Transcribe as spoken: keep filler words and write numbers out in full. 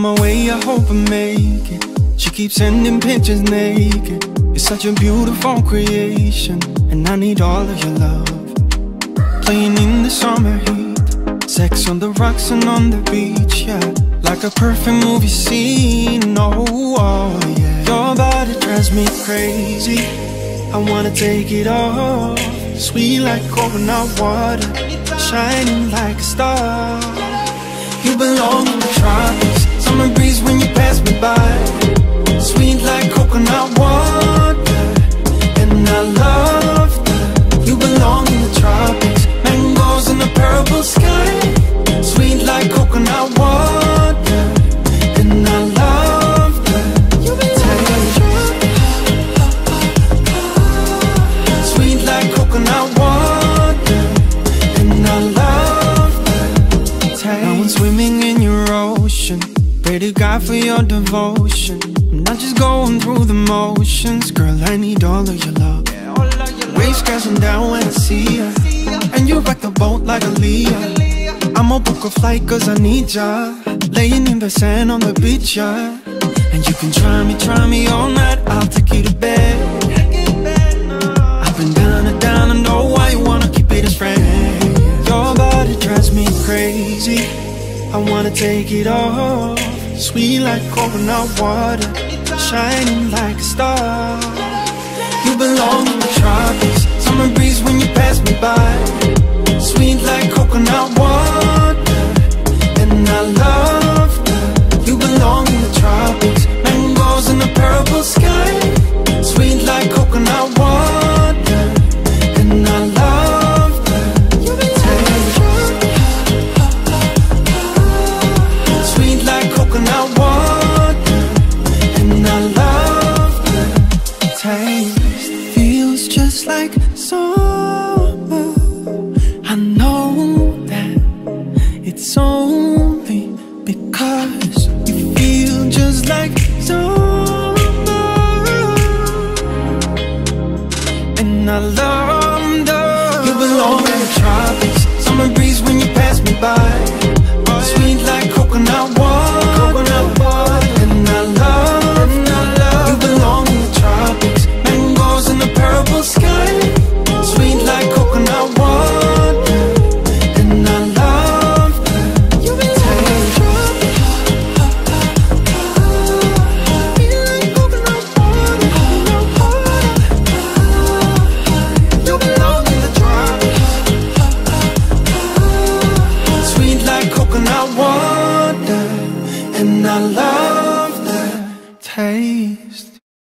my way, I hope I make it. She keeps sending pictures naked. You're such a beautiful creation, and I need all of your love. Playing in the summer heat, sex on the rocks and on the beach, yeah. Like a perfect movie scene, oh, oh yeah. Your body drives me crazy, I wanna take it off. Sweet like coconut water, shining like a star. You belong in the tropics, summer breeze when you pass me by. Sweet like coconut water, and I love that. You belong in the tropics, mangoes in the purple sky. Sweet like coconut water, and I love that. You taste sweet like coconut water, and I love that taste. Now I'm swimming in your ocean, pray to God for your devotion. I'm not just going through the motions, girl, I need all of your love. Waves crashing down when I see ya, and you rock the boat like a Leah. I'ma book a flight cause I need ya, laying in the sand on the beach, yeah. And you can try me, try me all night, I'll take you to bed. I've been down and down, I know why you wanna keep it as friends. Your body drives me crazy, I wanna take it off. Sweet like coconut water, shining like a star. You belong in the tropics, summer breeze when you pass me by. Sweet like coconut water, and I love that. You belong in the tropics, mangoes in the purple sky. Sweet like coconut water, and I love that. You taste sweet like coconut water, and I love that taste. Feels just like summer, I know that it's only because you feel just like summer, and I love that. You belong in the tropics, summer breeze when you pass me by. Sweet like coconut water, coconut water, and I love, and I love. You belong in the tropics, mangoes in the purple sky. Sweet like coconut water, and I love that. You taste like coconut water. You belong in the tropics, sweet like coconut water, and I love that taste.